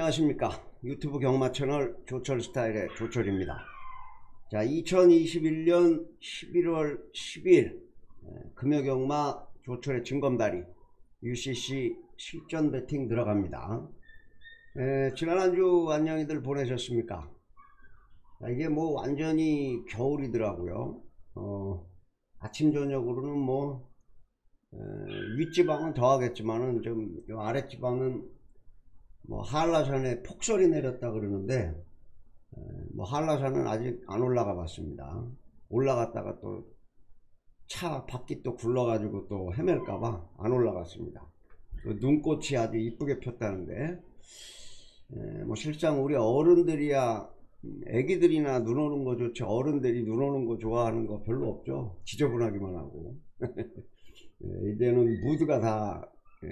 안녕하십니까. 유튜브 경마 채널 조철 스타일의 조철입니다. 자, 2021년 11월 12일 금요경마 조철의 진검다리 UCC 실전 배팅 들어갑니다. 지난 한 주 안녕히들 보내셨습니까? 이게 뭐 완전히 겨울이더라고요. 아침 저녁으로는 뭐 윗지방은 더하겠지만은 좀 아랫지방은 뭐 한라산에 폭설이 내렸다 그러는데 뭐 한라산은 아직 안 올라가 봤습니다. 올라갔다가 또 차 바퀴 또 굴러가지고 또 헤맬까봐 안 올라갔습니다. 눈꽃이 아주 이쁘게 폈다는데 뭐 실상 우리 어른들이야 애기들이나 눈 오는 거 좋지 어른들이 눈 오는 거 좋아하는 거 별로 없죠. 지저분하기만 하고 이제는 무드가 다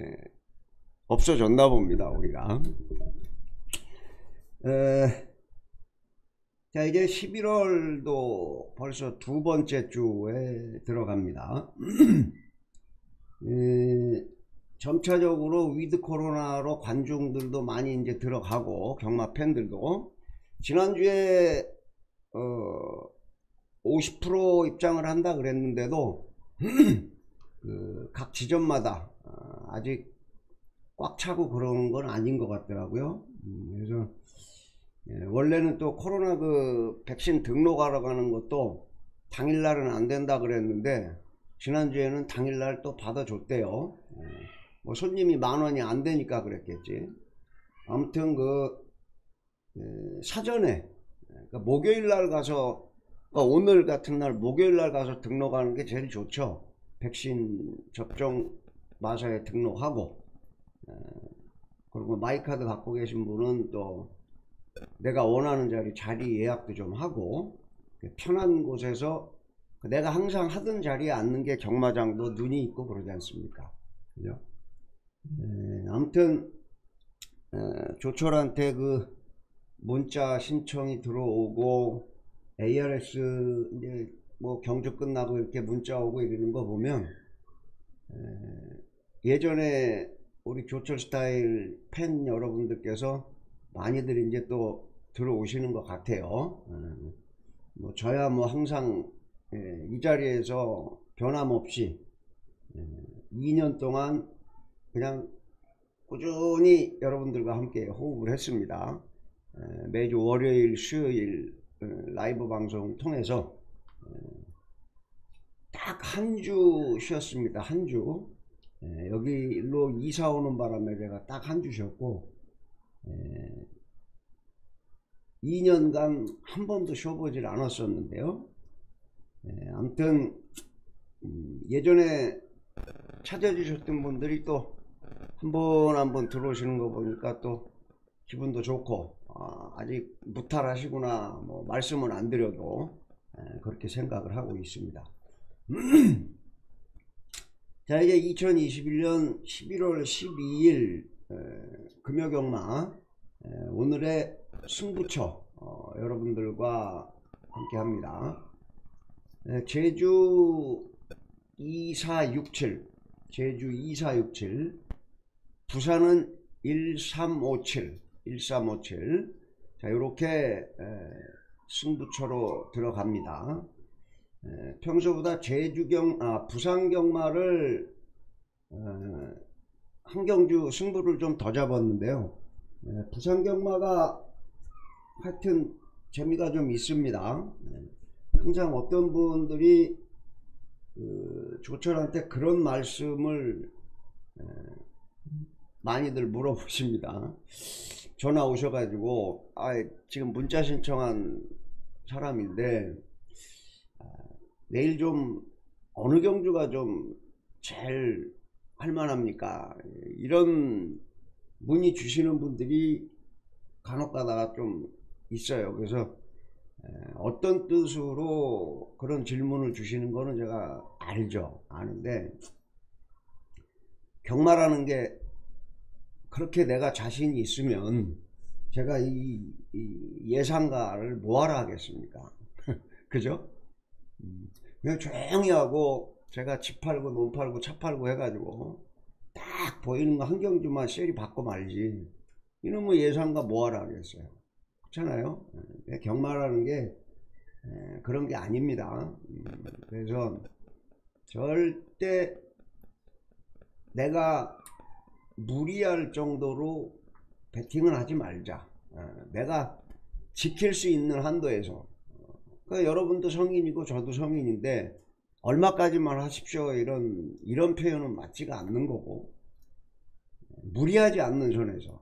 없어졌나 봅니다. 우리가 자, 이제 11월도 벌써 두 번째 주에 들어갑니다. 점차적으로 위드 코로나로 관중들도 많이 이제 들어가고 경마 팬들도 지난주에 50% 입장을 한다 그랬는데도 각 지점마다 아직 꽉 차고 그런 건 아닌 것 같더라고요. 그래서 원래는 또 코로나 백신 등록하러 가는 것도 당일날은 안 된다 그랬는데 지난주에는 당일날 또 받아줬대요. 뭐 손님이 10,000원이 안 되니까 그랬겠지. 아무튼 사전에 그러니까 목요일날 가서 오늘 같은 날 목요일날 가서 등록하는 게 제일 좋죠. 백신 접종 마사에 등록하고 그리고 마이카드 갖고 계신 분은 또 내가 원하는 자리 예약도 좀 하고 편한 곳에서 내가 항상 하던 자리에 앉는 게 경마장도 눈이 있고 그러지 않습니까? 그죠? 아무튼 조철한테 문자 신청이 들어오고 ARS 이제 뭐 경주 끝나고 이렇게 문자 오고 이러는 거 보면 예전에 우리 조철 스타일 팬 여러분들께서 많이들 이제 또 들어오시는 것 같아요. 뭐 저야 뭐 항상 이 자리에서 변함없이 2년 동안 그냥 꾸준히 여러분들과 함께 호흡을 했습니다. 매주 월요일 수요일 라이브 방송 통해서 딱 한 주 쉬었습니다. 한 주 여기로 이사 오는 바람에 제가 딱 한 주 쉬었고 2년간 한 번도 쉬어보질 않았었는데요. 아무튼 예전에 찾아주셨던 분들이 또 한 번 한 번 들어오시는 거 보니까 또 기분도 좋고 아직 무탈하시구나 뭐 말씀은 안 드려도 그렇게 생각을 하고 있습니다. 자, 이제 2021년 11월 12일 금요경마 오늘의 승부처 여러분들과 함께 합니다. 제주 2467 제주 2467 부산은 1357 자, 요렇게 승부처로 들어갑니다. 평소보다 부산 경마를 한 경주 승부를 좀 더 잡았는데요. 부산 경마가 하여튼 재미가 좀 있습니다. 항상 어떤 분들이 조철한테 그런 말씀을 많이들 물어보십니다. 전화 오셔가지고 지금 문자 신청한 사람인데 내일 좀 어느 경주가 좀 제일 할만합니까? 이런 문의 주시는 분들이 간혹 가다가 좀 있어요. 그래서 어떤 뜻으로 그런 질문을 주시는 거는 제가 아는데 경마라는 게 그렇게 내가 자신이 있으면 제가 이 예상가를 뭐하러 하겠습니까? 그죠? 그냥 조용히 하고 제가 집 팔고 논 팔고 차 팔고 해가지고 딱 보이는 거 한 경주만 셀이 받고 말지 이놈의 예상가 뭐하라 그랬어요. 그렇잖아요. 경마라는 게 그런 게 아닙니다. 그래서 절대 내가 무리할 정도로 베팅을 하지 말자. 내가 지킬 수 있는 한도에서. 그러니까 여러분도 성인이고 저도 성인인데 얼마까지만 하십시오 이런 표현은 맞지가 않는 거고, 무리하지 않는 선에서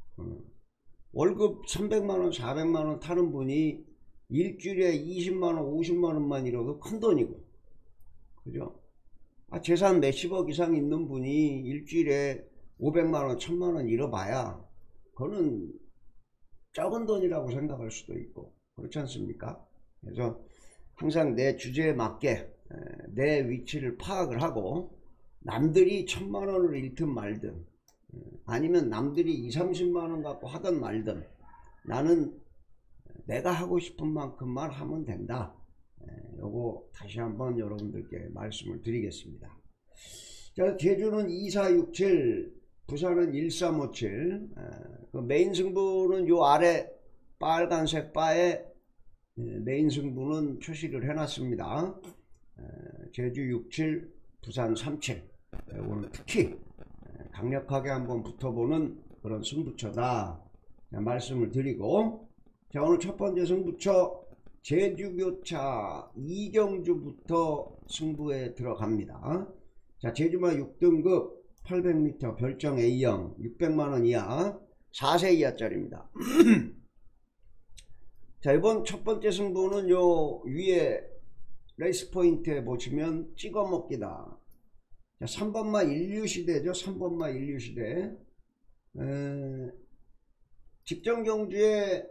월급 300만원 400만원 타는 분이 일주일에 20만원 50만원만 잃어도 큰돈이고, 그죠? 재산 몇십억 이상 있는 분이 일주일에 500만원 1000만원 잃어봐야 그거는 적은 돈이라고 생각할 수도 있고, 그렇지 않습니까? 그래서 항상 내 주제에 맞게 내 위치를 파악을 하고, 남들이 1000만원을 잃든 말든 아니면 남들이 20, 30만원 갖고 하든 말든 나는 내가 하고 싶은 만큼만 하면 된다. 요거 다시 한번 여러분들께 말씀을 드리겠습니다. 자, 제주는 2467, 부산은 1357. 그 메인 승부는 요 아래 빨간색 바에 메인 승부는 표시를 해놨습니다. 제주 67, 부산 37. 오늘 특히 강력하게 한번 붙어보는 그런 승부처다 말씀을 드리고, 자, 오늘 첫 번째 승부처 제주교차 이경주부터 승부에 들어갑니다. 자, 제주마 6등급 800m 별정 A형 600만원 이하 4세 이하짜리입니다. 자, 이번 첫 번째 승부는 요 위에 레이스 포인트에 보시면 찍어 먹기다. 자, 3번마 인류시대죠. 3번마 인류시대. 직전 경주에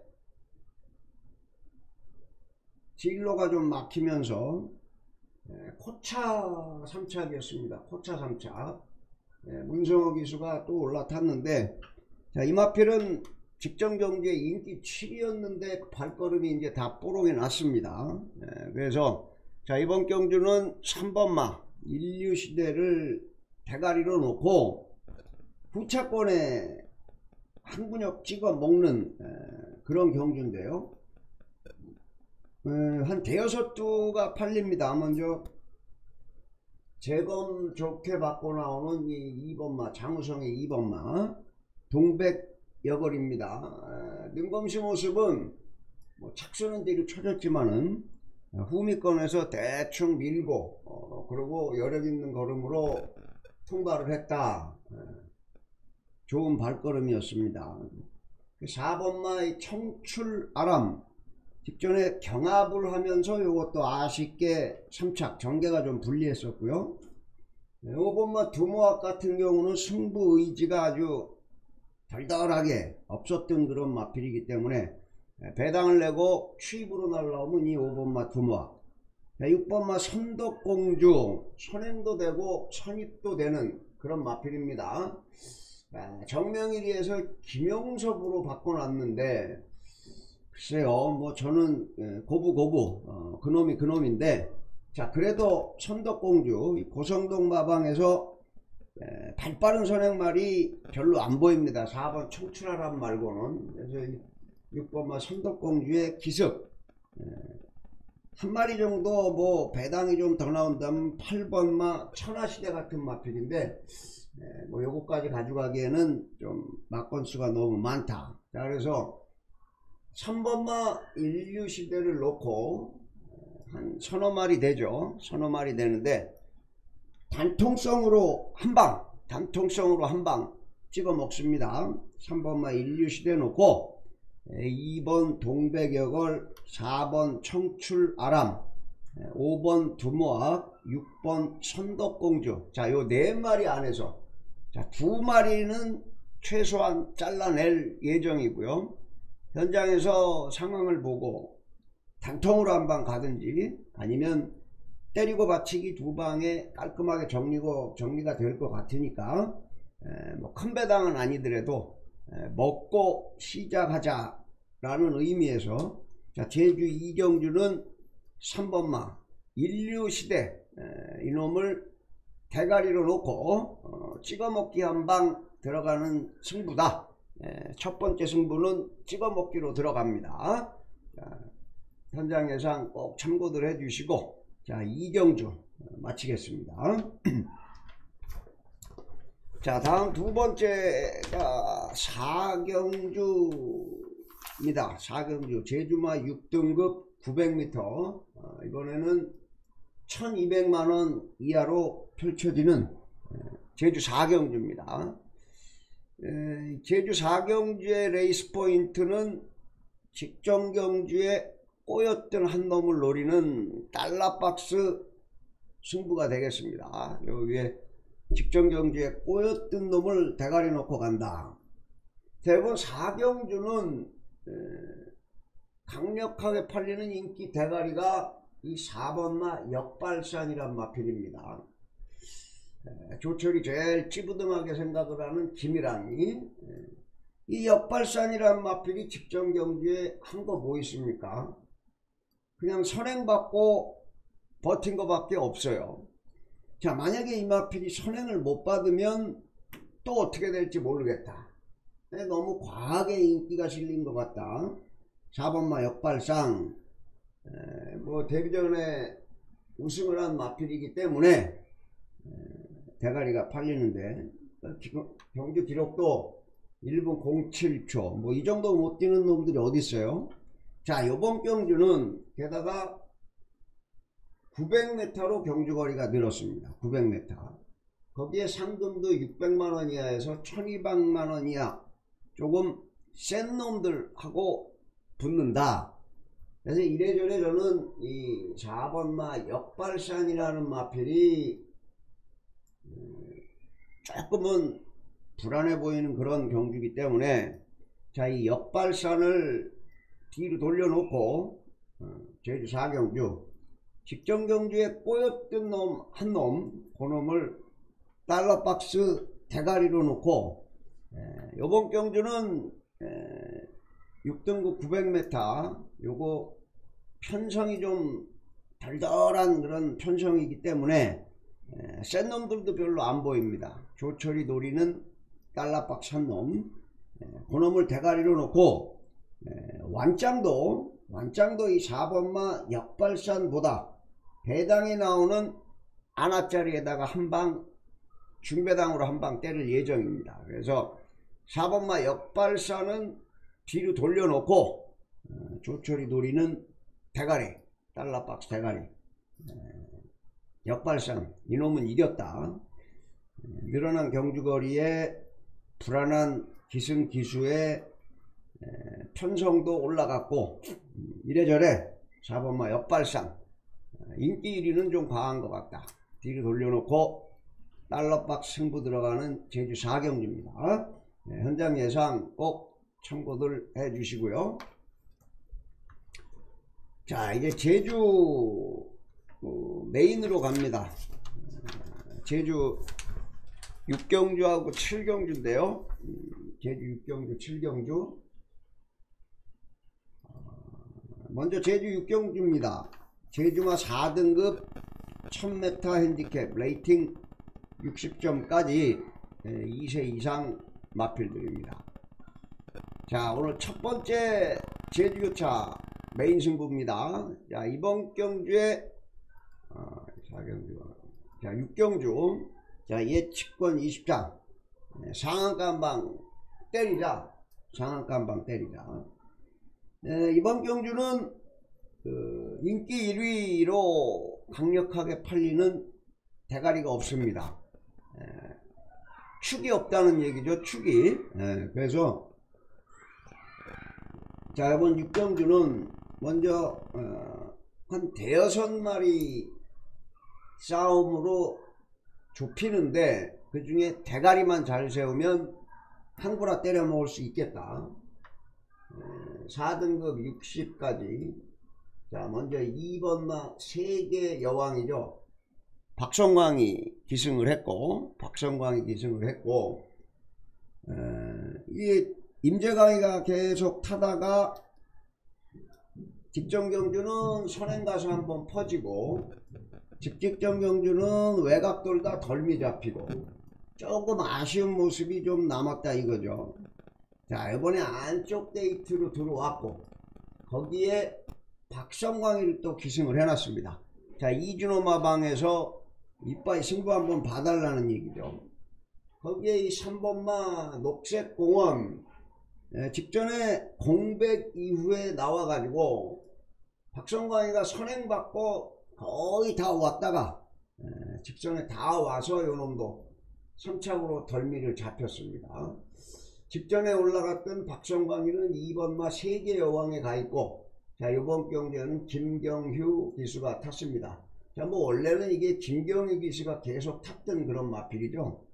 진로가 좀 막히면서 코차 3착이었습니다. 코차 3착. 문성호 기수가 또 올라탔는데, 자, 이마필은 직전 경주에 인기 7위였는데 발걸음이 이제 다 뽀록이 났습니다. 그래서 자, 이번 경주는 3번마 인류시대를 대가리로 놓고 후차권에 한 근육 찍어 먹는 그런 경주인데요. 한 대여섯 두가 팔립니다. 먼저 재검 좋게 받고 나오는 이 2번마 장우성의 2번마 동백여걸입니다. 능검시 모습은 뭐 착수는 뒤로 쳐졌지만은 후미권에서 대충 밀고 그리고 여력있는 걸음으로 통과를 했다. 좋은 발걸음이었습니다. 4번마의 청출아람 직전에 경합을 하면서 이것도 아쉽게 3착 전개가 좀 불리했었고요. 5번마 두모학 같은 경우는 승부 의지가 아주 덜덜하게 없었던 그런 마필이기 때문에 배당을 내고 취입으로 날라오면 이 5번마 두모학, 6번마 선덕공주 선행도 되고 선입도 되는 그런 마필입니다. 정명일이에서 김용섭으로 바꿔놨는데 글쎄요, 뭐 저는 고부 그놈이 그놈인데, 자, 그래도 선덕공주 고성동 마방에서 발빠른 선행말이 별로 안 보입니다. 4번 청출아람 말고는. 그래서 6번마 선덕공주의 기습 한 마리 정도 뭐 배당이 좀 더 나온다면 8번마 천하시대 같은 마필인데, 뭐 요거까지 가져가기에는 좀 막건수가 너무 많다. 자, 그래서 3번마 인류시대를 놓고 한 서너 마리 되죠. 서너 마리 되는데 단통성으로 한방 찍어 먹습니다. 3번마 인류시대 놓고 2번 동백여걸, 4번 청출아람, 5번 두모학, 6번 선덕공주. 자, 요 4마리 안에서 자, 2마리는 최소한 잘라낼 예정이고요. 현장에서 상황을 보고 단통으로 한 방 가든지 아니면 때리고 받치기 2방에 깔끔하게 정리가 될 것 같으니까 뭐 큰 배당은 아니더라도 먹고 시작하자 라는 의미에서 자, 제주 이경주는 3번마 인류시대 이놈을 대가리로 놓고 찍어먹기 한 방 들어가는 승부다. 첫 번째 승부는 찍어먹기로 들어갑니다. 자, 현장 예상 꼭 참고들 해주시고, 자, 2경주 마치겠습니다. 자, 다음 두 번째가 4경주입니다. 4경주 제주마 6등급 900m. 이번에는 1200만원 이하로 펼쳐지는 제주 4경주입니다. 제주 4경주의 레이스 포인트는 직전 경주에 꼬였던 한 놈을 노리는 달러박스 승부가 되겠습니다. 여기에 직전 경주에 꼬였던 놈을 대가리 놓고 간다. 대부분 4경주는 강력하게 팔리는 인기 대가리가 이 4번마 역발산이란 마필입니다. 조철이 제일 찌부둥하게 생각을 하는 김일환이 이 역발산이란 마필이 직전 경주에 한 거 뭐 있습니까? 그냥 선행받고 버틴 거 밖에 없어요. 자, 만약에 이 마필이 선행을 못 받으면 또 어떻게 될지 모르겠다. 너무 과하게 인기가 실린 것 같다. 4번마 역발상 뭐 데뷔전에 우승을 한 마필이기 때문에 대가리가 팔리는데 경주 기록도 1분 07초 뭐 이 정도 못 뛰는 놈들이 어디 있어요. 자, 요번 경주는 게다가 900m로 경주거리가 늘었습니다. 900m. 거기에 상금도 600만원 이하에서 1200만원 이하 조금 센 놈들하고 붙는다. 그래서 이래저래 저는 이 4번마 역발산이라는 마필이 조금은 불안해 보이는 그런 경주이기 때문에, 자, 이 역발산을 뒤로 돌려놓고 제주 4경주 직전 경주에 꼬였던 놈 한 놈, 그 놈을 달러박스 대가리로 놓고 요번 경주는 6등급 900m 요거 편성이 좀 덜덜한 그런 편성이기 때문에 센 놈들도 별로 안 보입니다. 조철이 노리는 달러박스 한 놈, 그 놈을 대가리로 놓고 완짱도 이 4번마 역발산보다 배당이 나오는 안아짜리에다가 한방 중배당으로 한 방 때릴 예정입니다. 그래서 4번마 역발산은 뒤로 돌려놓고 조철이 노리는 대가리, 달러박스 대가리, 역발산 이놈은 이겼다. 늘어난 경주거리에 불안한 기승기수의 편성도 올라갔고 이래저래 4번마 역발산 인기 1위는 좀 과한 것 같다. 뒤로 돌려놓고 달러박스 승부 들어가는 제주 4경주입니다. 현장 예상 꼭 참고들 해 주시고요. 자, 이제 제주 메인으로 갑니다. 제주 6경주하고 7경주인데요. 제주 6경주 7경주, 먼저 제주 6경주입니다. 제주마 4등급 1000m 핸디캡 레이팅 60점까지 2세 이상 마필들입니다. 자, 오늘 첫 번째 제주교차 메인 승부입니다. 자, 이번 경주에 4경주, 자, 6경주, 자, 예측권 20장 상한가 한방 때리자. 상한가 한방 때리자. 이번 경주는 인기 1위로 강력하게 팔리는 대가리가 없습니다. 축이 없다는 얘기죠. 축이. 그래서 자, 이번 6경주는 먼저 한 대여섯 마리 싸움으로 좁히는데 그 중에 대가리만 잘 세우면 한구라 때려 먹을 수 있겠다. 4등급 60까지. 자, 먼저 2번마 세계 여왕이죠. 박성광이 기승을 했고, 이게 임재강이가 계속 타다가 직전 경주는 선행가서 한번 퍼지고, 직직전 경주는 외곽 돌다 덜미 잡히고, 조금 아쉬운 모습이 좀 남았다 이거죠. 자, 이번에 안쪽 데이트로 들어왔고, 거기에 박성광이를 또 기승을 해놨습니다. 자, 이준호 마방에서 이빠이 승부 한번 봐달라는 얘기죠. 거기에 이 3번마 녹색공원, 직전에 공백 이후에 나와가지고 박성광이가 선행받고 거의 다 왔다가 직전에 다 와서 요놈도 3착으로 덜미를 잡혔습니다. 직전에 올라갔던 박성광이는 2번마 세계여왕에 가있고, 자, 이번 경기는 김경휴 기수가 탔습니다. 자, 뭐 원래는 이게 김경휴 기수가 계속 탔던 그런 마필이죠.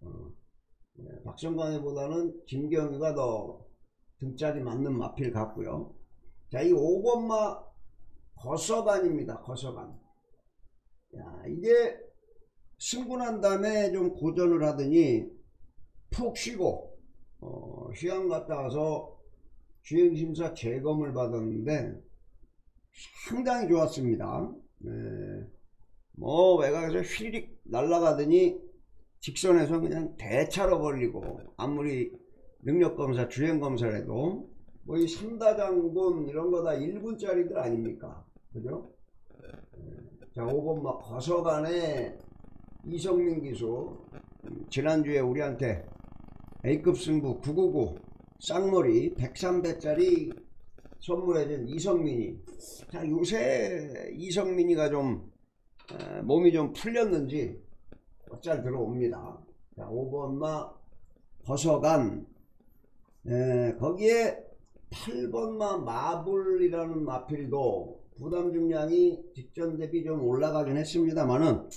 박성광이보다는 김경휴가 더 등짝이 맞는 마필 같고요. 자, 이 5번마 거서간입니다. 거서간. 야, 이게 승분한 다음에 좀 고전을 하더니 푹 쉬고 휴양 갔다 와서 주행심사 재검을 받았는데 상당히 좋았습니다. 뭐 외곽에서 휘리릭 날아가더니 직선에서 그냥 대차로 벌리고, 아무리 능력검사 주행검사를 해도 뭐 이 3다장군 이런 거 다 1분짜리들 아닙니까? 그죠? 자, 5번마 거서간에 이성민 기수, 지난주에 우리한테 A급 승부 999 쌍머리 103배짜리 선물해준 이성민이, 자, 요새 이성민이가 좀 몸이 좀 풀렸는지 잘 들어옵니다. 자, 5번마 거서간, 거기에 8번마 마블이라는 마필도 부담 중량이 직전 대비 좀 올라가긴 했습니다만은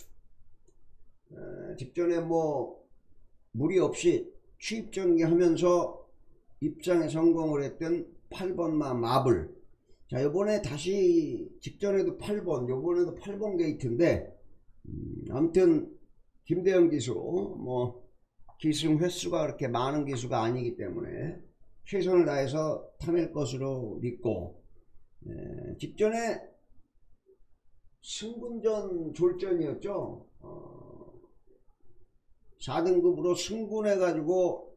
직전에 뭐 무리 없이 취입전개 하면서 입장에 성공을 했던 8번마 마블. 자, 요번에 다시 직전에도 8번, 요번에도 8번 게이트인데, 아무튼 김대영 기수, 뭐 기승 횟수가 그렇게 많은 기수가 아니기 때문에 최선을 다해서 타낼 것으로 믿고, 직전에 승군전 졸전이었죠. 4등급으로 승군해 가지고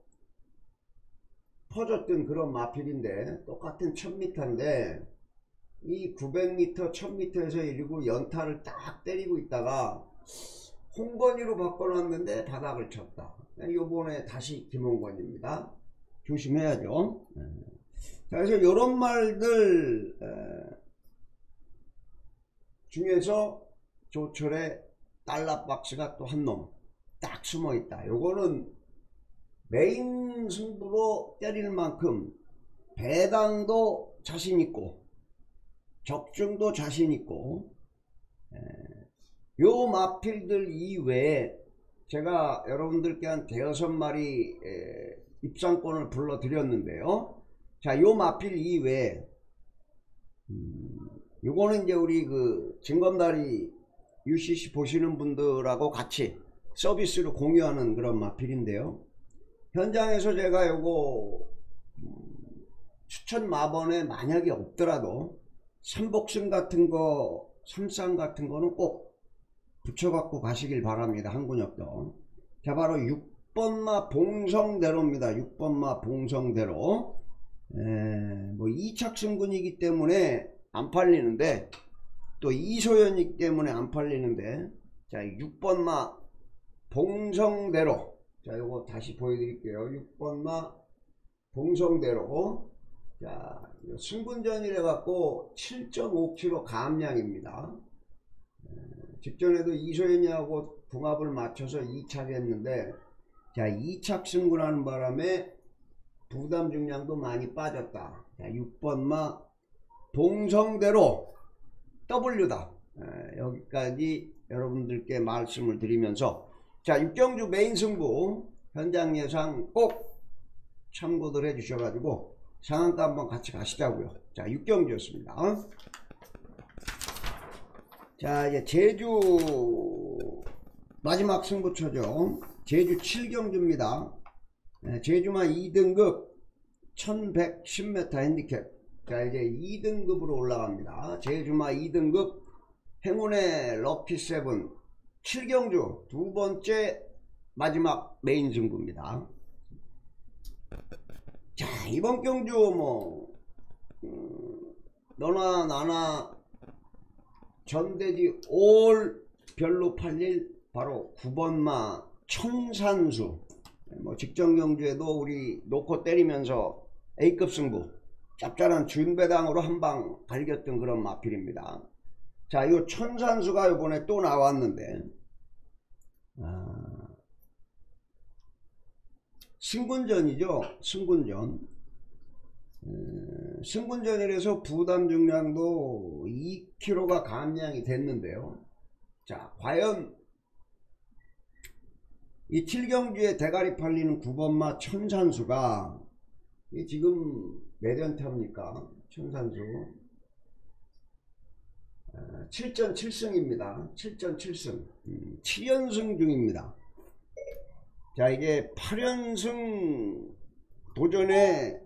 퍼졌던 그런 마필인데, 똑같은 1000m인데 이 900m 1000m에서 일고 연타를 딱 때리고 있다가 홍건희로 바꿔놨는데 바닥을 쳤다. 요번에 다시 김홍건입니다. 조심해야죠. 자, 그래서 요런 말들 중에서 조철의 달러박스가 또 한 놈 딱 숨어있다. 요거는 메인 승부로 때릴 만큼 배당도 자신있고 적중도 자신있고, 요 마필들 이외에 제가 여러분들께 한 5마리 입상권을 불러 드렸는데요. 자, 요 마필 이외에 요거는 이제 우리 그 진검다리 UCC 보시는 분들하고 같이 서비스로 공유하는 그런 마필인데요. 현장에서 제가 요거 추천 마번에 만약에 없더라도 삼복승 같은 거, 삼쌍 같은 거는 꼭 붙여갖고 가시길 바랍니다. 한군역도. 자, 바로 6번마 봉성대로입니다. 6번마 봉성대로. 뭐 2착 승군이기 때문에 안 팔리는데, 또 이소연이기 때문에 안 팔리는데, 자, 6번마 봉성대로. 자, 요거 다시 보여드릴게요. 6번마 봉성대로. 자, 승군전이래 갖고 7.5kg 감량입니다. 직전에도 이소연이하고 궁합을 맞춰서 2착 했는데, 자, 2착 승군하는 바람에 부담 중량도 많이 빠졌다. 자, 6번마 봉성대로 W다. 여기까지 여러분들께 말씀을 드리면서, 자, 육경주 메인 승부 현장 예상 꼭 참고들 해 주셔가지고 상한가 한번 같이 가시자고요. 자, 육경주였습니다. 자, 이제 제주 마지막 승부처죠. 제주 7경주입니다. 제주만 2등급 1110m 핸디캡. 자, 이제 2등급으로 올라갑니다. 제주만 2등급 행운의 럭키7 7경주 두 번째 마지막 메인 승부입니다. 자, 이번 경주 뭐 너나 나나 전대지 올 별로 팔릴 바로 9번마 천산수. 뭐 직전 경주에도 우리 놓고 때리면서 A급 승부 짭짤한 준배당으로 한방 갈겼던 그런 마필입니다. 자, 이 천산수가 이번에 또 나왔는데 승군전이죠. 승군전. 승군전이라서 부담 중량도 2kg가 감량이 됐는데요. 자, 과연 이 7경주에 대가리 팔리는 9번마 천산수가 지금 몇 연타입니까? 천산수 7전 7승입니다. 7전 7승 7연승 중입니다. 자, 이게 8연승 도전에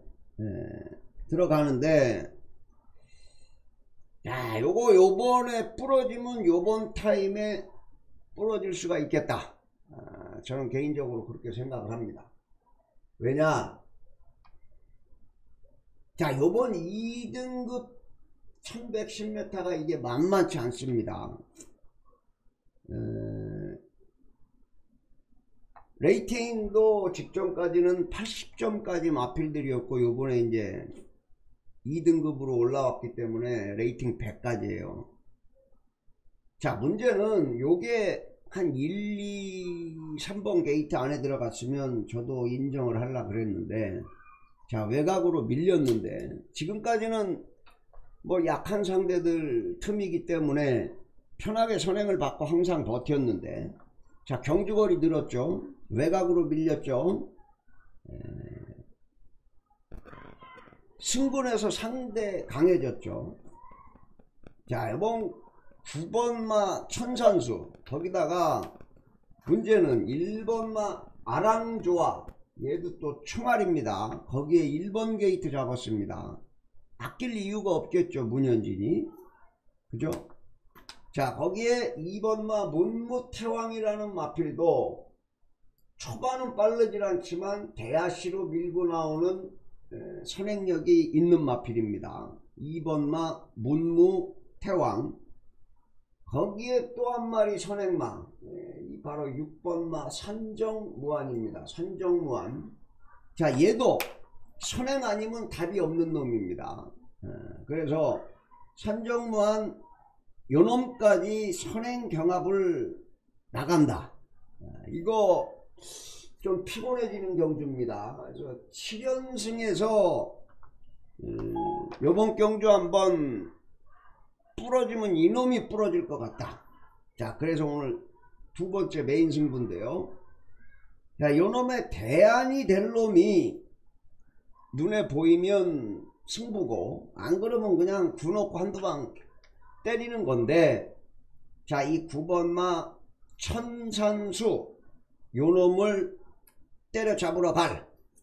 들어가는데, 야, 요거 요번에 부러지면 요번 타임에 부러질 수가 있겠다. 저는 개인적으로 그렇게 생각을 합니다. 왜냐, 자, 요번 2등급 1110m가 이게 만만치 않습니다. 레이팅도 직전까지는 80점까지 마필들이었고, 요번에 이제 2등급으로 올라왔기 때문에 레이팅 100까지예요. 자, 문제는 요게 한 1, 2, 3번 게이트 안에 들어갔으면 저도 인정을 하려고 그랬는데, 자, 외곽으로 밀렸는데, 지금까지는 뭐 약한 상대들 틈이기 때문에 편하게 선행을 받고 항상 버텼는데, 자, 경주거리 늘었죠. 외곽으로 밀렸죠. 승분에서 상대 강해졌죠. 자, 이번 9번마 천산수, 거기다가 문제는 1번마 아랑조아, 얘도 또 총알입니다. 거기에 1번 게이트 잡았습니다. 아낄 이유가 없겠죠, 문현진이. 그죠? 자, 거기에 2번마 문무태왕이라는 마필도 초반은 빠르질 않지만 대하시로 밀고 나오는 선행력이 있는 마필입니다. 2번마 문무태왕. 거기에 또 한 마리 선행마, 이 바로 6번마 산정무한입니다. 산정무한. 자, 얘도 선행 아니면 답이 없는 놈입니다. 그래서 산정무한 요놈까지 선행 경합을 나간다. 이거 좀 피곤해지는 경주입니다. 그래서 7연승에서 요번 경주 한번 부러지면 이놈이 부러질 것 같다. 자, 그래서 오늘 두 번째 메인 승부인데요. 자, 요놈의 대안이 될 놈이 눈에 보이면 승부고, 안 그러면 그냥 구놓고 한두 방 때리는 건데, 자, 이 9번마 천산수 요놈을 때려잡으러 갈,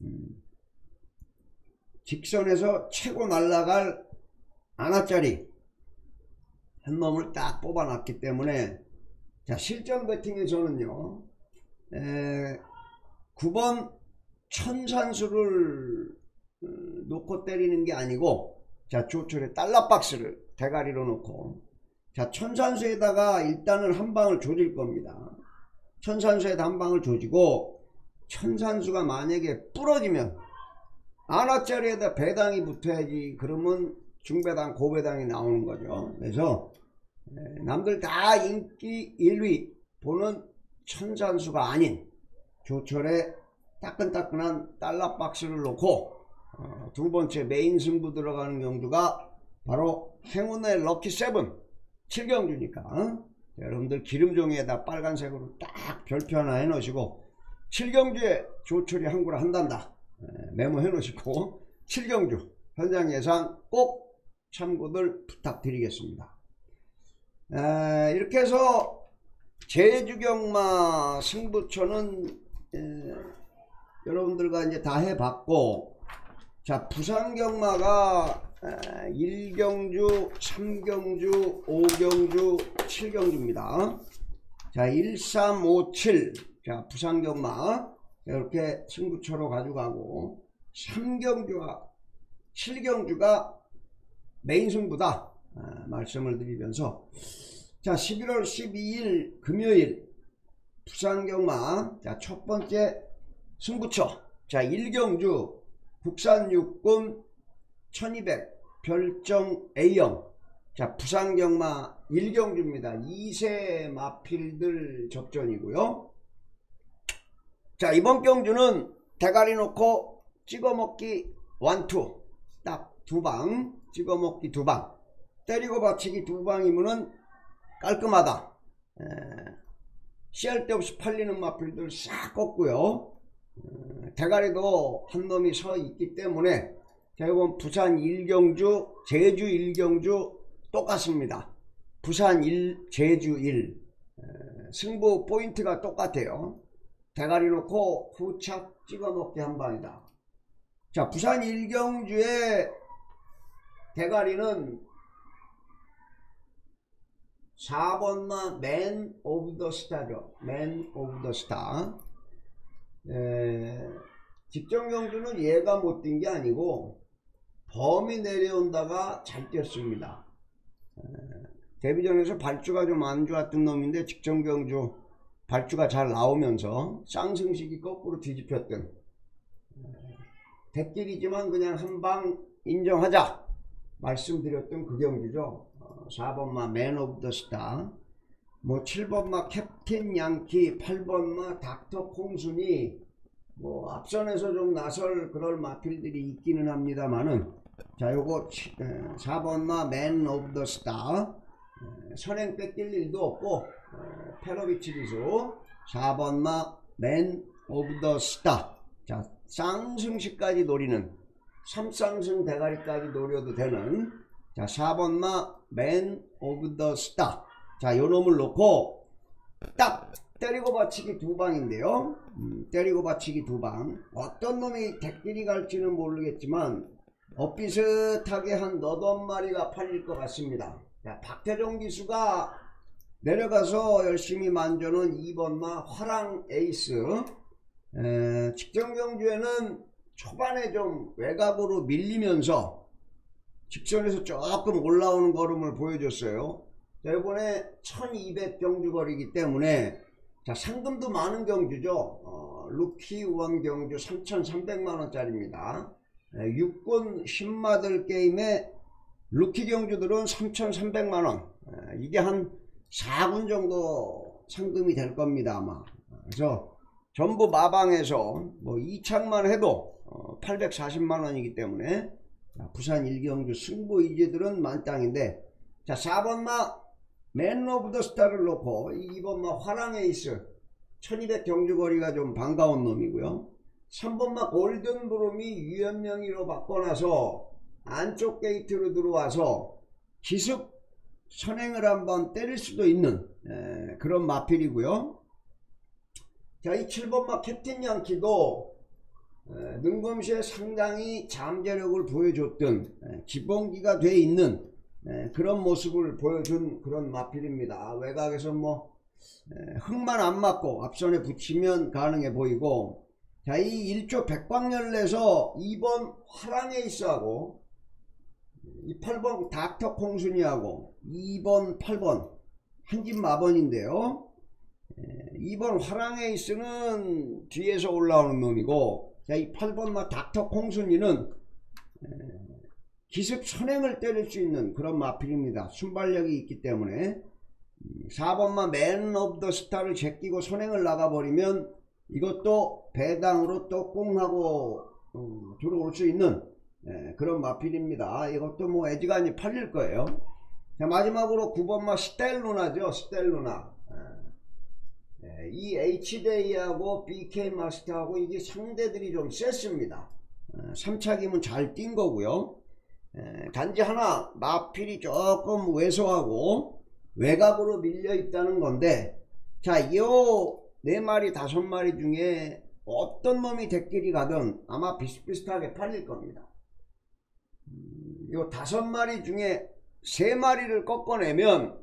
직선에서 최고 날아갈 아나짜리 한 놈을 딱 뽑아놨기 때문에, 자, 실전 배팅에서는요 9번 천산수를 놓고 때리는 게 아니고, 자, 조철에 달러박스를 대가리로 놓고, 자, 천산수에다가 일단은 한 방을 조질 겁니다. 천산수에다 한 방을 조지고, 천산수가 만약에 부러지면 아나짜리에다 배당이 붙어야지. 그러면 중배당 고배당이 나오는 거죠. 그래서 남들 다 인기 1위 보는 천산수가 아닌 조철에 따끈따끈한 달러박스를 놓고 두 번째 메인 승부 들어가는 경주가 바로 행운의 럭키 세븐 7경주니까 여러분들 기름종이에다 빨간색으로 딱 별표 하나 해 놓으시고, 7경주에 조철이 항구를 한단다 메모해 놓으시고 7경주 현장 예상 꼭 참고들 부탁드리겠습니다. 이렇게 해서 제주경마 승부처는 여러분들과 이제 다 해봤고, 자, 부산경마가 1경주, 3경주, 5경주, 7경주입니다. 자, 1357. 자, 부산경마 이렇게 승부처로 가져가고, 3경주와 7경주가 메인 승부다 말씀을 드리면서, 자 11월 12일 금요일 부산경마, 자 첫번째 승부처, 자 1경주 국산 육군 1200 별정 A형, 자 부산경마 1경주입니다. 2세 마필들 접전이고요. 자 이번 경주는 대가리 놓고 찍어먹기 1, 2, 딱 2방, 찍어먹기 2방, 때리고 받치기 2방이면은 깔끔하다. 씨알 데 없이 팔리는 마필들 싹 꺾고요. 대가리도 한 놈이 서 있기 때문에, 자 이건 부산 1경주 제주 1경주 똑같습니다. 부산 1 제주 1 승부 포인트가 똑같아요. 대가리 놓고 후착 찍어먹기 한방이다. 자 부산 1경주의 대가리는 4번마 맨 오브 더 스타죠. 맨 오브 더 스타. 직전경주는 얘가 못 뛴 게 아니고 범이 내려온다가 잘 뛰었습니다. 데뷔전에서 발주가 좀 안 좋았던 놈인데 직전경주 발주가 잘 나오면서 쌍승식이 거꾸로 뒤집혔던, 대길이지만 그냥 한방 인정하자 말씀드렸던 그 경기죠. 4번마 맨 오브 더 스타, 뭐 7번마 캡틴 양키, 8번마 닥터 콩순이 뭐 앞선에서 좀 나설 그럴 마필들이 있기는 합니다만은, 자 요거 4번마 맨 오브 더 스타 선행 뺏길 일도 없고, 페로비치 기수 4번마 맨 오브 더 스타, 자 쌍승식까지 노리는, 3쌍승 대가리까지 노려도 되는, 자 4번마 맨 오브 더 스타, 자 요놈을 놓고 딱 때리고 받치기 2방인데요. 때리고 받치기 2방, 어떤 놈이 대끼리 갈지는 모르겠지만 엇비슷하게 한 너댓 마리가 팔릴 것 같습니다. 자, 박태종 기수가 내려가서 열심히 만져놓은 2번마 화랑 에이스, 직전경주에는 초반에 좀 외곽으로 밀리면서 직선에서 조금 올라오는 걸음을 보여줬어요. 자, 이번에 1200 경주 거리이기 때문에, 자 상금도 많은 경주죠. 루키 원 경주 3300만원짜리입니다. 육군 10마들 게임의 루키 경주들은 3300만원, 이게 한 4군 정도 상금이 될 겁니다 아마. 그래서 전부 마방에서 뭐 2창만 해도 840만원이기 때문에, 부산 1경주 승부 이제들은 만땅인데, 자 4번마 맨 오브 더 스타를 놓고 2번마 화랑 에이스 1200 경주거리가 좀 반가운 놈이고요. 3번마 골든 브룸이 유연명의로 바꿔놔서 안쪽 게이트로 들어와서 기습 선행을 한번 때릴 수도 있는 그런 마필이고요. 자 이 7번마 캡틴 양키도 능검시에 상당히 잠재력을 보여줬던, 기본기가 돼 있는 그런 모습을 보여준 그런 마필입니다. 외곽에서 뭐 흙만 안 맞고 앞선에 붙이면 가능해 보이고, 자 이 1조 백광열내에서 2번 화랑에이스하고 이 8번 닥터 콩순이하고 2번 8번 한집 마번인데요. 2번 화랑에이스는 뒤에서 올라오는 놈이고, 자 이 8번마 닥터 콩순이는 기습 선행을 때릴 수 있는 그런 마필입니다. 순발력이 있기 때문에. 4번마 맨 오브 더 스타를 제끼고 선행을 나가버리면 이것도 배당으로 또 꽁 하고 들어올 수 있는 그런 마필입니다. 이것도 뭐 애지간히 팔릴 거예요. 자 마지막으로 9번마 스텔루나죠. 스텔루나. 이 H데이하고 BK 마스터하고 이게 상대들이 좀 셌습니다. 3차기면 잘 뛴 거고요. 단지 하나 마필이 조금 왜소하고 외곽으로 밀려 있다는 건데, 자 요 4마리 5마리 중에 어떤 놈이 대끼리 가든 아마 비슷비슷하게 팔릴 겁니다. 요 5마리 중에 3마리를 꺾어내면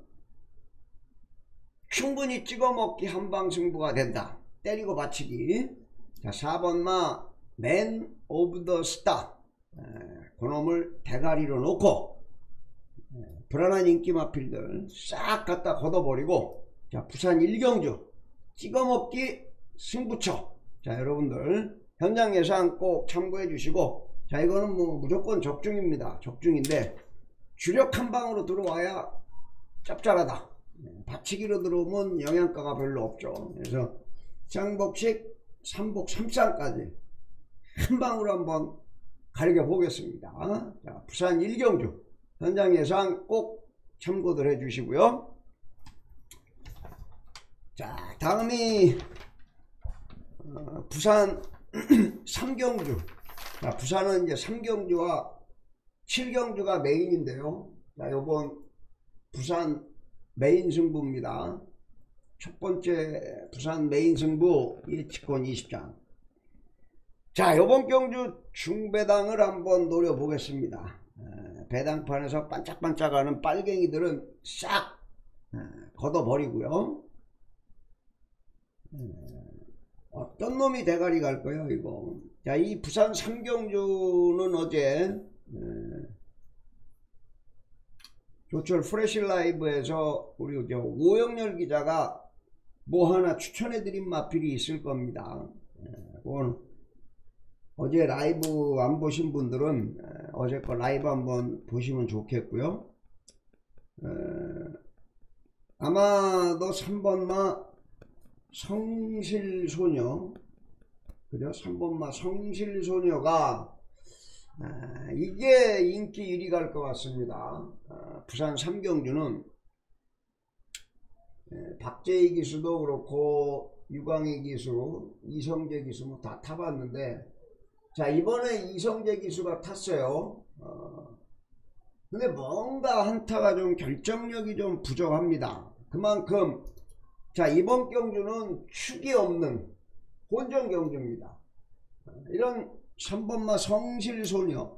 충분히 찍어먹기 한방 승부가 된다. 때리고 받치기. 자 4번마 맨 오브 더 스타, 그놈을 대가리로 놓고 불안한 인기 마필들 싹 갖다 걷어버리고, 자, 부산 1경주 찍어먹기 승부처. 자, 여러분들 현장 예상 꼭 참고해 주시고, 자, 이거는 뭐 무조건 적중입니다. 적중인데 주력 한 방으로 들어와야 짭짤하다. 받치기로 들어오면 영양가가 별로 없죠. 그래서 장복식 3복 3쌍까지 한 방으로 한번 가르쳐 보겠습니다. 자, 부산 1경주 현장 예상 꼭 참고들 해 주시고요. 자, 다음이 부산 3경주. 자, 부산은 이제 3경주와 7경주가 메인인데요. 자, 요번 부산 메인 승부입니다. 첫 번째 부산 메인 승부 예측권 20장. 자, 요번 경주 중배당을 한번 노려보겠습니다. 배당판에서 반짝반짝하는 빨갱이들은 싹 걷어버리고요. 어떤 놈이 대가리 갈 거예요, 이거. 자, 이 부산 3경주는 어제 조철 프레시 라이브에서 우리 오영렬 기자가 뭐 하나 추천해 드린 마필이 있을 겁니다. 그건 어제 라이브 안 보신 분들은 어제 거 라이브 한번 보시면 좋겠고요. 아마도 3번마 성실소녀, 그죠? 3번마 성실소녀가 이게 인기 1위 갈 것 같습니다. 부산 3경주는 박재희 기수도 그렇고 유광희 기수, 이성재 기수 뭐 다 타봤는데, 자, 이번에 이성재 기수가 탔어요. 근데 뭔가 한타가 좀 결정력이 좀 부족합니다. 그만큼 자, 이번 경주는 축이 없는 혼전 경주입니다. 이런 3번마 성실소녀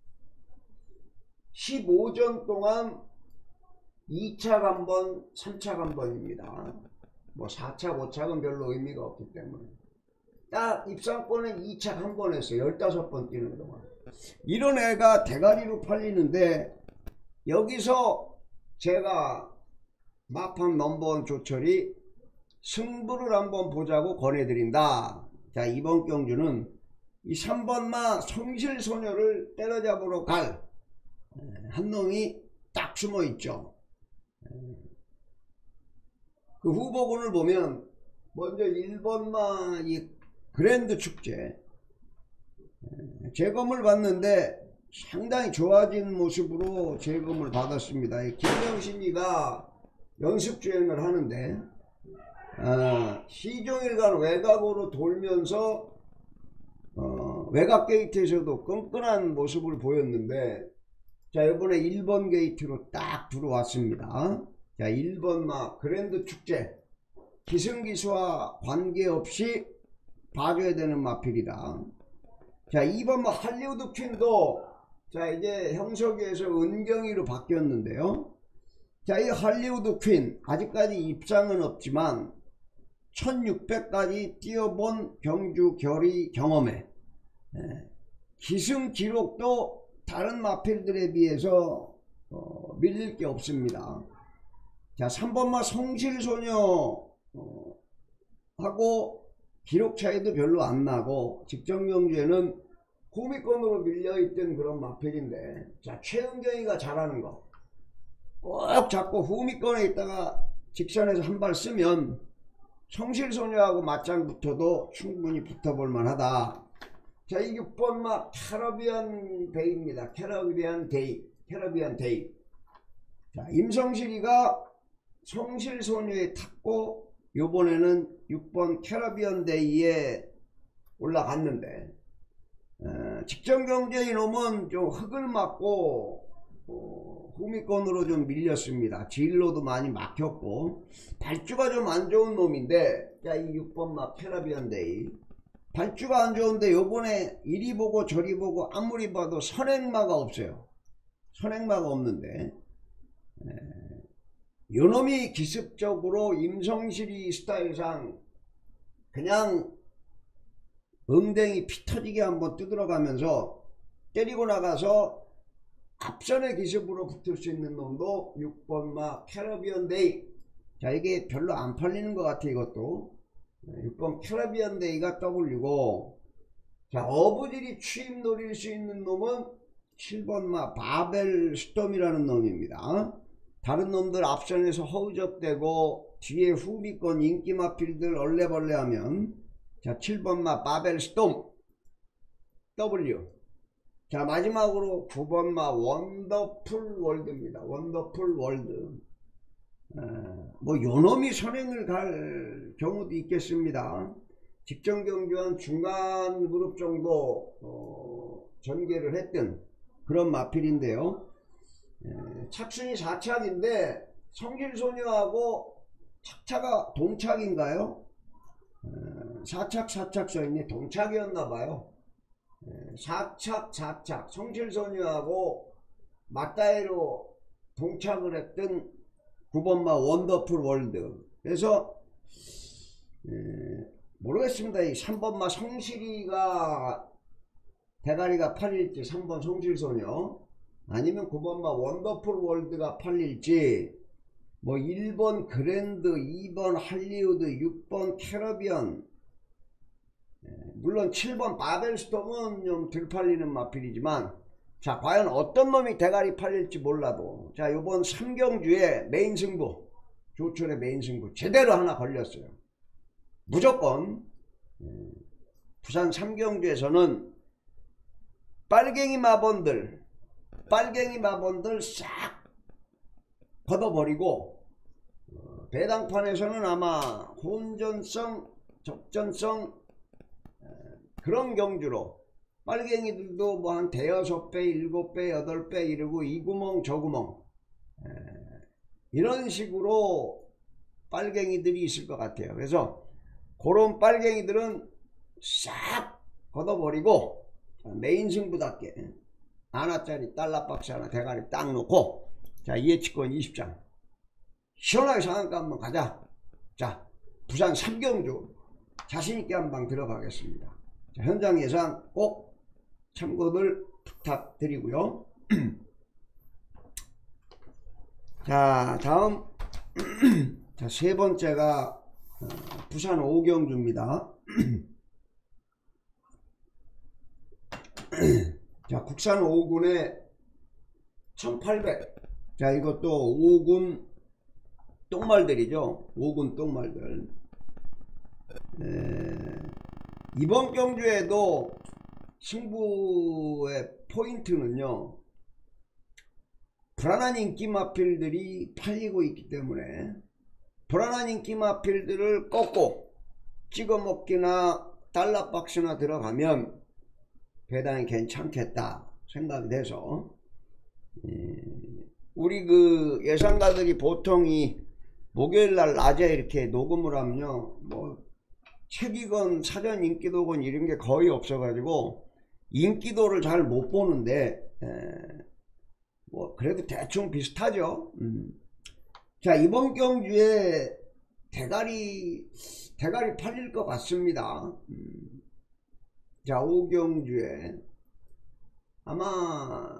15전 동안 2차 간번 3차 간번입니다. 뭐 4차 5차는 별로 의미가 없기 때문에 딱 입상권에 2차 한 번 했어요. 15번 뛰는 동안. 이런 애가 대가리로 팔리는데, 여기서 제가 마판 넘버원 조철이 승부를 한번 보자고 권해드린다. 자, 이번 경주는 이 3번마 성실소녀를 때려잡으러 갈 한 놈이 딱 숨어 있죠. 그 후보군을 보면 먼저 1번마 이 그랜드 축제 재검을 받는데 상당히 좋아진 모습으로 재검을 받았습니다. 김명신이가 연습주행을 하는데 시종일관 외곽으로 돌면서 외곽 게이트에서도 끈끈한 모습을 보였는데, 자, 이번에 1번 게이트로 딱 들어왔습니다. 자, 1번마 그랜드 축제 기승기수와 관계없이 봐줘야 되는 마필이다. 자, 2번마 할리우드 퀸도 자, 이제 형석이에서 은경이로 바뀌었는데요. 자, 이 할리우드 퀸 아직까지 입상은 없지만 1600까지 뛰어본 경주 결의 경험에 기승 기록도 다른 마필들에 비해서 밀릴 게 없습니다. 자, 3번마 성실소녀 하고 기록 차이도 별로 안 나고 직전 경주에는 후미권으로 밀려있던 그런 마필인데, 자, 최은경이가 잘하는 거 꼭 잡고 후미권에 있다가 직선에서 한 발 쓰면 성실소녀하고 맞짱 붙어도 충분히 붙어볼 만하다. 자, 이 6번마 캐러비안 데이입니다. 캐러비안 데이. 자, 임성실이가 성실소녀에 탔고 요번에는 6번 캐러비안 데이에 올라갔는데, 직전 경주의 놈은 좀 흙을 맞고 후미권으로 좀 밀렸습니다. 진로도 많이 막혔고 발주가 좀 안 좋은 놈인데, 자, 이 6번마 캐러비안 데이 발주가 안 좋은데 요번에 이리 보고 저리 보고 아무리 봐도 선행마가 없어요. 선행마가 없는데 요놈이 기습적으로 임성실이 스타일상 그냥 엉덩이 피 터지게 한번 두드려가면서 때리고 나가서 앞선의 기습으로 붙을 수 있는 놈도 6번마 캐러비언 데이. 자, 이게 별로 안 팔리는 것 같아. 이것도 6번 캐러비언 데이가 W고, 자, 어부들이 추임 노릴 수 있는 놈은 7번마 바벨 스톰이라는 놈입니다. 다른 놈들 앞선에서 허우적대고 뒤에 후미권 인기마필들 얼레벌레 하면, 자, 7번마 바벨 스톰 W. 자, 마지막으로 9번마 원더풀 월드입니다. 원더풀 월드. 뭐 요놈이 선행을 갈 경우도 있겠습니다. 직전 경주한 중간 그룹 정도 전개를 했던 그런 마필인데요. 착순이 4착인데 성질소녀하고 착차가 동착인가요? 4착 4착 써있네. 동착이었나봐요. 4착 4착 성질소녀하고 맞다이로 동착을 했던 9번마 원더풀 월드. 그래서 모르겠습니다. 이 3번마 성실이가 대가리가 팔릴지, 3번 성실소녀 아니면 9번마 원더풀 월드가 팔릴지, 뭐 1번 그랜드, 2번 할리우드, 6번 캐러비언, 물론 7번 바벨스톰은 좀 덜 팔리는 마필이지만, 자, 과연 어떤 놈이 대가리 팔릴지 몰라도, 자, 요번 3경주에 메인 승부, 조철의 메인 승부 제대로 하나 걸렸어요. 무조건 부산 3경주에서는 빨갱이 마번들 싹 걷어버리고, 배당판에서는 아마 혼전성, 접전성 그런 경주로 빨갱이들도 뭐 한 대여섯 배, 7배, 8배 이러고 이 구멍 저 구멍 이런 식으로 빨갱이들이 있을 것 같아요. 그래서 그런 빨갱이들은 싹 걷어버리고 메인 승부답게 하나짜리 달러박스 하나 대가리 딱 놓고, 자, 이해치권 20장 시원하게 상한가 한번 가자. 자, 부산 3경주 자신있게 한방 들어가겠습니다. 자, 현장 예상 꼭 참고들 부탁드리고요. 자, 다음 자, 세 번째가 부산 5경주입니다. 자, 국산 5군에 1800. 자, 이것도 5군 똥말들이죠. 5군 똥말들. 이번 경주에도 승부의 포인트는요, 불안한 인기 마필들이 팔리고 있기 때문에 불안한 인기 마필들을 꺾고 찍어먹기나 달러박스나 들어가면 배당이 괜찮겠다 생각이 돼서, 우리 그 예상가들이 보통 이 목요일날 낮에 이렇게 녹음을 하면요, 뭐 책이건 사전 인기도건 이런 게 거의 없어가지고 인기도를 잘 못 보는데, 뭐 그래도 대충 비슷하죠. 자, 이번 경주에 대가리 팔릴 것 같습니다. 자, 5경주에 아마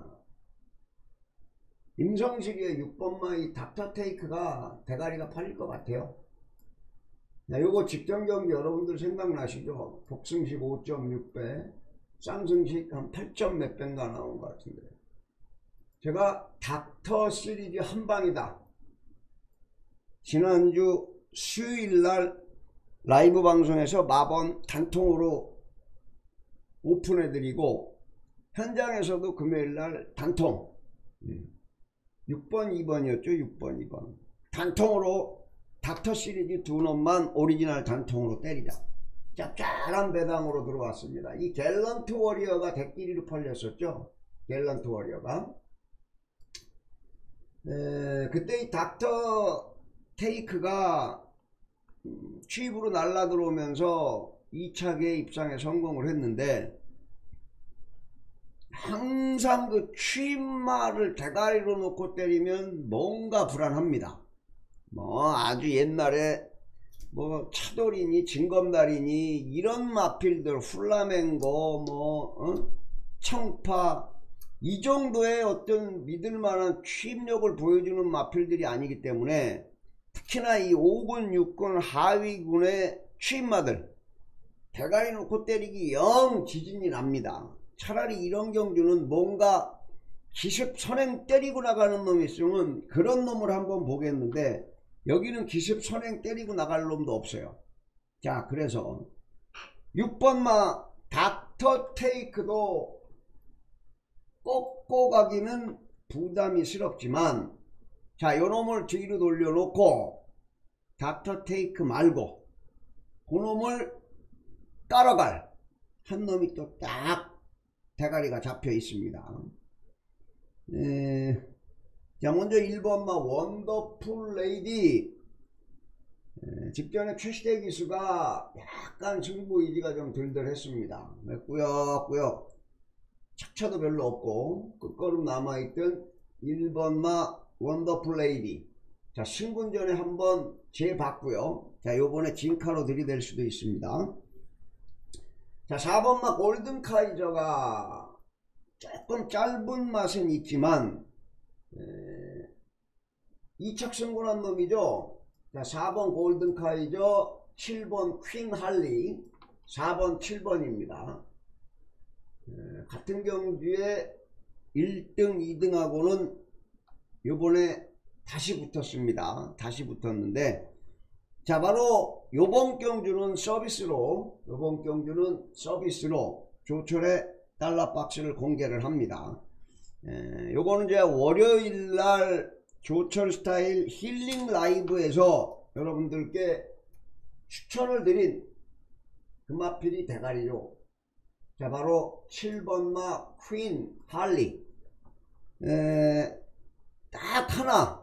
임성식의 6번마이 닥터테이크가 대가리가 팔릴 것 같아요. 자, 요거 직전 경기 여러분들 생각나시죠? 복승식 5.6배, 쌍승식 한 8점 몇 배인가 나온 것 같은데, 제가 닥터 시리즈 한방이다 지난주 수요일날 라이브 방송에서 마번 단통으로 오픈해드리고, 현장에서도 금요일날 단통 6번 2번이었죠. 6번 2번 단통으로 닥터 시리즈 두 놈만 오리지널 단통으로 때리자, 짭짤한 배당으로 들어왔습니다. 이 갤런트 워리어가 대끼리로 팔렸었죠. 갤런트 워리어가 그때 이 닥터 테이크가 취입으로 날라 들어오면서 2차계 입상에 성공을 했는데, 항상 그 취입말을 대가리로 놓고 때리면 뭔가 불안합니다. 뭐 아주 옛날에 뭐 차돌이니 진검다리니 이런 마필들, 훌라멩고 청파, 이 정도의 어떤 믿을만한 취입력을 보여주는 마필들이 아니기 때문에 특히나 이 5군 6군 하위군의 취입마들 대가리 놓고 때리기 영 지진이 납니다. 차라리 이런 경주는 뭔가 기습 선행 때리고 나가는 놈이 있으면 그런 놈을 한번 보겠는데, 여기는 기습 선행 때리고 나갈 놈도 없어요. 자, 그래서 6번마 닥터 테이크도 꺾고 가기는 부담이스럽지만, 자, 요놈을 뒤로 돌려놓고 닥터 테이크 말고 그놈을 따라갈 한 놈이 또 딱 대가리가 잡혀 있습니다. 자, 먼저 1번마 원더풀 레이디. 직전에 최시대 기수가 약간 승부 의지가 좀 들들했습니다. 꾸역꾸역 착차도 별로 없고 끝걸음 남아있던 1번마 원더풀 레이디. 자, 신군전에 한번 재봤고요. 자, 요번에 진카로 들이댈 수도 있습니다. 자, 4번마 골든 카이저가 조금 짧은 맛은 있지만 2착 승분한 놈이죠. 자, 4번 골든 카이저, 7번 퀸 할리, 4번 7번입니다. 같은 경주에 1등 2등하고는 요번에 다시 붙었습니다. 다시 붙었는데, 자, 바로 요번 경주는 서비스로 조철의 달러 박스를 공개를 합니다. 요거는 이제 월요일날 조철 스타일 힐링 라이브에서 여러분들께 추천을 드린 금화필이 대가리로, 자, 바로 7번마 퀸 할리. 딱 하나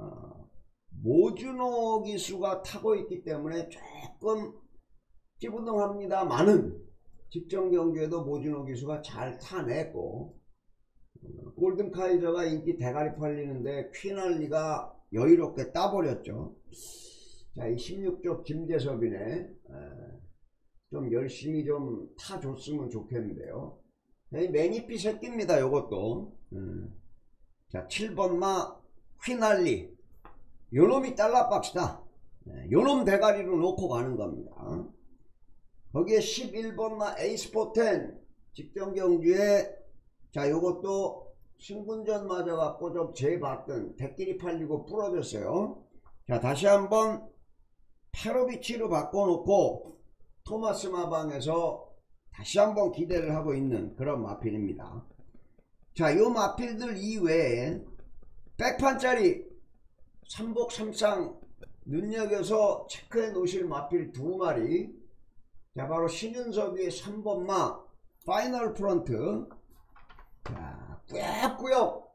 모준호 기수가 타고 있기 때문에 조금 찌부둥합니다만은 직전 경주에도 모준호 기수가 잘 타냈고, 골든 카이저가 인기 대가리 팔리는데 퀸할리가 여유롭게 따버렸죠. 자, 이 16쪽 김재섭이네. 좀 열심히 좀 타줬으면 좋겠는데요. 매니피 새끼입니다, 요것도. 자, 7번마 퀸할리. 요놈이 달러박스다. 요놈 대가리로 놓고 가는 겁니다. 거기에 11번마 에이스포텐 직전 경주에, 자, 요것도 승분전 맞아갖고 좀 재봤던 대끼리 팔리고 부러졌어요. 자, 다시 한번 페로비치로 바꿔놓고 토마스 마방에서 다시 한번 기대를 하고 있는 그런 마필입니다. 자, 요 마필들 이외에 백판짜리 삼복 삼상 눈여겨서 체크해 놓으실 마필 2마리. 자, 바로 신윤섭의 3번마 파이널 프런트. 자, 꾸역꾸역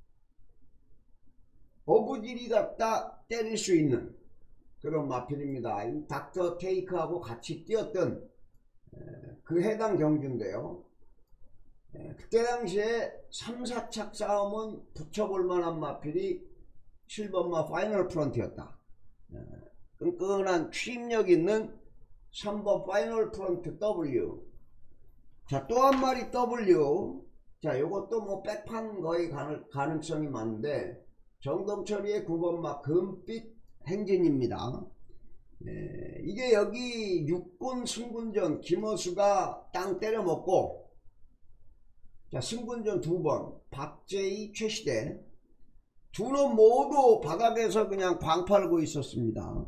어부지리 갖다 때릴 수 있는 그런 마필입니다. 닥터 테이크하고 같이 뛰었던 그 해당 경주인데요. 그때 당시에 3, 4착 싸움은 붙여볼 만한 마필이 7번마 파이널 프런트였다. 끈끈한 취임력 있는 3번 파이널 프런트 W. 자, 또 한 마리 W. 자, 요것도 뭐 백판 거의 가능성이 많은데 정동철이의 9번마 금빛 행진입니다. 이게 여기 6군 승군전 김어수가 땅 때려먹고, 자, 승군전 2번 박재희 최시대 두 놈 모두 바닥에서 그냥 광 팔고 있었습니다.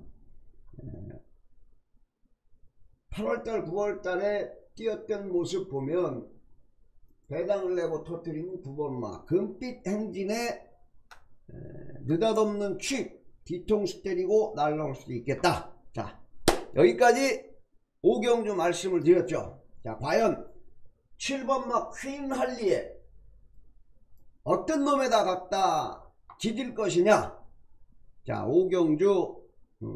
8월달 9월달에 뛰었던 모습 보면 배당을 내고 터뜨리는 9번마 금빛 행진에 느닷없는 취 뒤통수 때리고 날라올 수도 있겠다. 자, 여기까지 오경주 말씀을 드렸죠. 자, 과연 7번마 퀸 할리에 어떤 놈에다 갖다 지질 것이냐. 자, 오경주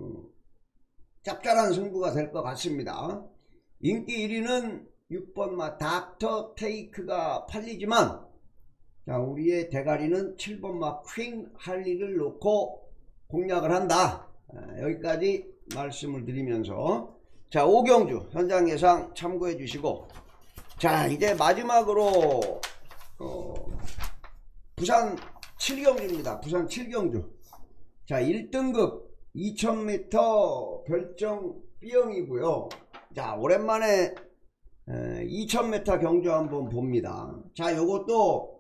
짭짤한 승부가 될 것 같습니다. 인기 1위는 6번마 닥터 테이크가 팔리지만, 자, 우리의 대가리는 7번마 퀸 할리를 놓고 공략을 한다. 여기까지 말씀을 드리면서, 자, 5경주 현장 예상 참고해 주시고, 자, 이제 마지막으로 부산 7경주입니다. 부산 7경주. 자, 1등급 2000m 별정 B형이고요. 자, 오랜만에 2000m 경주 한번 봅니다. 자, 요것도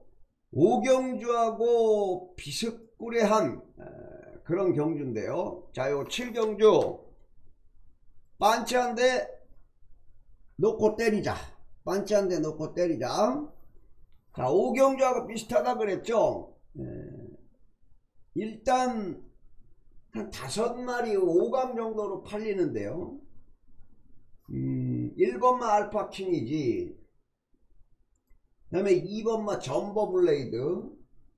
5경주하고 비슷구레한 그런 경주인데요. 자, 요 7경주 반치 한 대 놓고 때리자. 반치 한 대 놓고 때리자. 자, 5경주하고 비슷하다 그랬죠. 일단 한 5마리 5감 정도로 팔리는데요. 1번마 알파킹이지, 그 다음에 2번마 점버블레이드,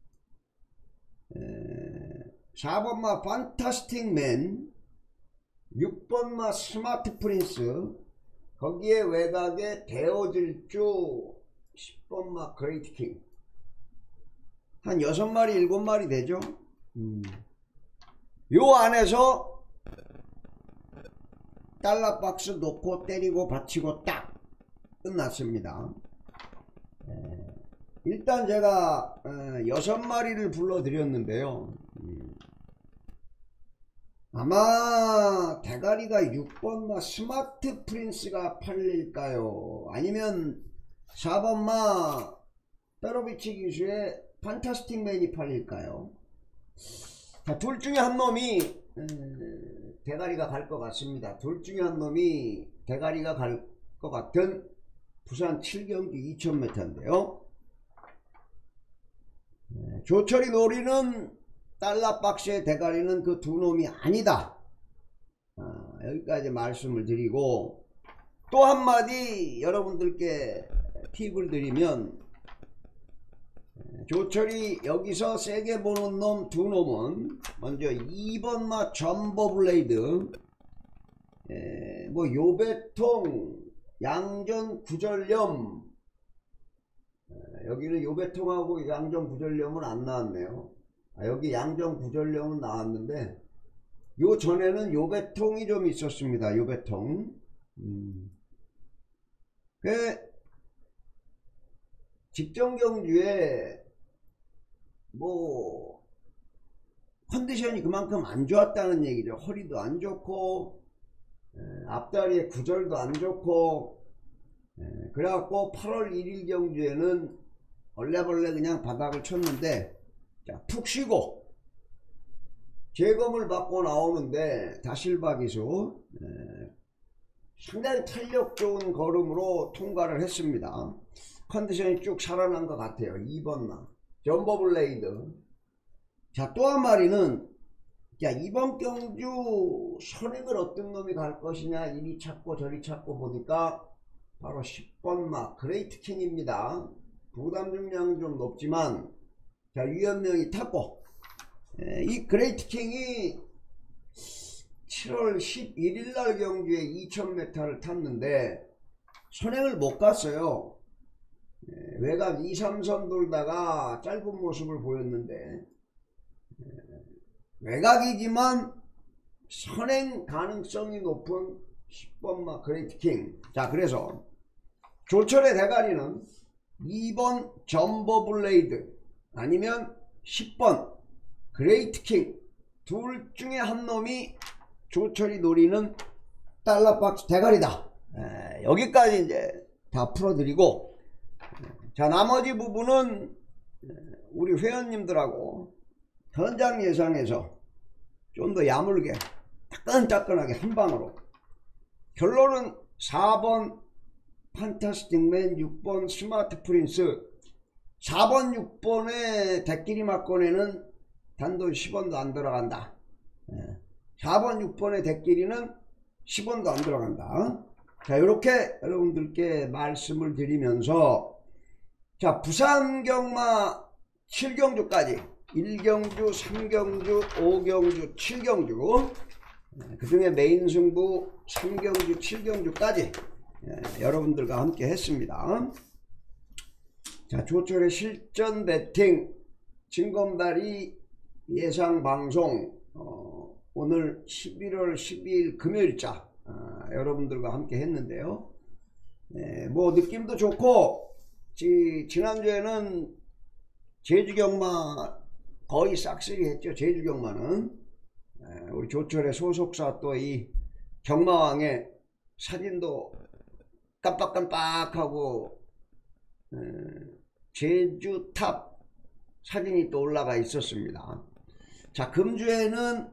4번마 판타스틱맨, 6번마 스마트 프린스, 거기에 외곽에 데어질주 10번마 그레이트킹, 한 6마리 7마리 되죠. 요 안에서 달러박스 놓고 때리고 받치고 딱 끝났습니다. 일단 제가 6마리를 불러드렸는데요. 아마 대가리가 6번마 스마트 프린스가 팔릴까요? 아니면 4번마 페로비치 기수의 판타스틱맨이 팔릴까요? 자, 둘 중에 한 놈이 대가리가 갈 것 같습니다. 둘 중에 한 놈이 대가리가 갈 것 같은 부산 7경주 2000m인데요. 조철이 노리는 달러박스의 대가리는 그 두 놈이 아니다. 여기까지 말씀을 드리고, 또 한마디 여러분들께 팁을 드리면, 조철이 여기서 세게 보는 놈 두 놈은 먼저 2번마 점버블레이드, 뭐 요배통, 양전 구절염, 여기는 요배통하고 양전 구절염은 안 나왔네요. 여기 양전 구절염은 나왔는데, 요 전에는 요배통이 좀 있었습니다. 요배통. 직전 경주에 뭐 컨디션이 그만큼 안 좋았다는 얘기죠. 허리도 안 좋고, 앞다리에 구절도 안 좋고, 그래갖고 8월 1일 경주에는 얼레벌레 그냥 바닥을 쳤는데, 자, 푹 쉬고 재검을 받고 나오는데 다실바 기수 상당히 탄력 좋은 걸음으로 통과를 했습니다. 컨디션이 쭉 살아난 것 같아요. 2번마 점버블레이드. 자, 또 한 마리는, 자, 이번 경주 선행을 어떤 놈이 갈 것이냐 이리 찾고 저리 찾고 보니까 바로 10번마 그레이트킹입니다. 부담 중량은 좀 높지만, 자, 유연명이 탔고, 이 그레이트킹이 7월 11일날 경주에 2000m를 탔는데 선행을 못 갔어요. 외곽 2, 3선 돌다가 짧은 모습을 보였는데, 외곽이지만 선행 가능성이 높은 10번마 그레이트킹. 자, 그래서 조철의 대가리는 2번 점버블레이드 아니면 10번 그레이트킹, 둘 중에 한 놈이 조철이 노리는 달러박스 대가리다. 여기까지 이제 다 풀어드리고, 자, 나머지 부분은 우리 회원님들하고 현장 예상에서 좀 더 야물게 따끈따끈하게 한방으로, 결론은 4번 판타스틱맨, 6번 스마트 프린스, 4번 6번에 대끼리 막권에는 단돈 10원도 안 들어간다. 4번 6번의 대끼리는 10원도 안 들어간다. 자, 이렇게 여러분들께 말씀을 드리면서, 자, 부산 경마 7경주까지 1경주, 3경주, 5경주, 7경주, 그 중에 메인 승부 3경주, 7경주까지 여러분들과 함께 했습니다. 자, 조철의 실전 배팅 징검다리 예상 방송, 오늘 11월 12일 금요일자 여러분들과 함께 했는데요. 뭐 느낌도 좋고, 지난주에는 제주경마 거의 싹쓸이 했죠. 제주경마는 우리 조철의 소속사 또 이 경마왕의 사진도 깜빡깜빡하고 제주탑 사진이 또 올라가 있었습니다. 자, 금주에는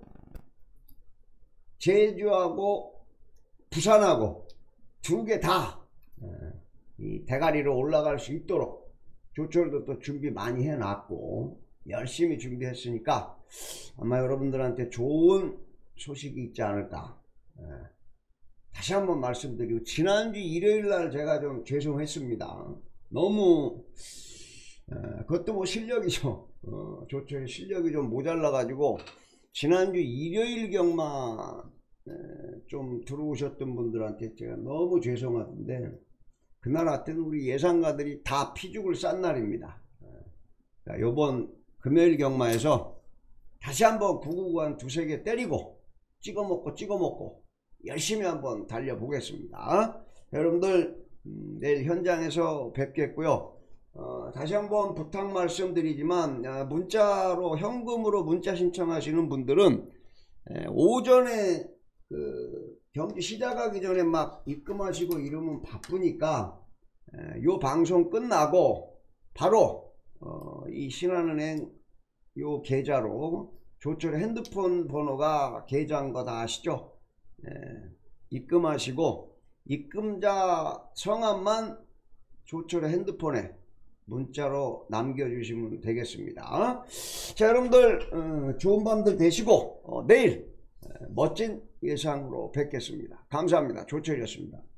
제주하고 부산하고 두 개 다 이 대가리로 올라갈 수 있도록 조철도 또 준비 많이 해놨고 열심히 준비했으니까 아마 여러분들한테 좋은 소식이 있지 않을까. 다시 한번 말씀드리고, 지난주 일요일날 제가 좀 죄송했습니다. 너무 그것도 뭐 실력이죠. 조철의 실력이 좀 모자라 가지고 지난주 일요일 경마 좀 들어오셨던 분들한테 제가 너무 죄송하던데, 그날 하여튼 우리 예상가들이 다 피죽을 싼 날입니다. 요번 금요일 경마에서 다시 한번 999 한 두세 개 때리고 찍어먹고 열심히 한번 달려보겠습니다. 여러분들 내일 현장에서 뵙겠고요. 다시 한번 부탁 말씀드리지만, 문자로 현금으로 문자 신청하시는 분들은 오전에 경기 시작하기 전에 막 입금하시고 이러면 바쁘니까 요 방송 끝나고 바로 이 신한은행 요 계좌로, 조철의 핸드폰 번호가 계좌인 거 다 아시죠? 입금하시고 입금자 성함만 조철의 핸드폰에 문자로 남겨주시면 되겠습니다. 자, 여러분들 좋은 밤들 되시고 내일 멋진 예상으로 뵙겠습니다. 감사합니다. 조철이었습니다.